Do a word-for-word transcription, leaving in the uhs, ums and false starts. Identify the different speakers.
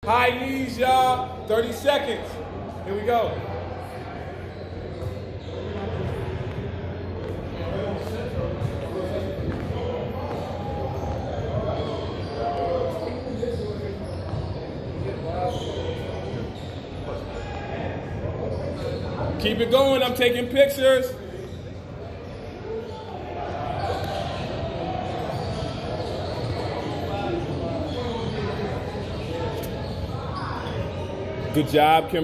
Speaker 1: High knees, y'all. thirty seconds. Here we go. Keep it going. I'm taking pictures. Good job, Kim.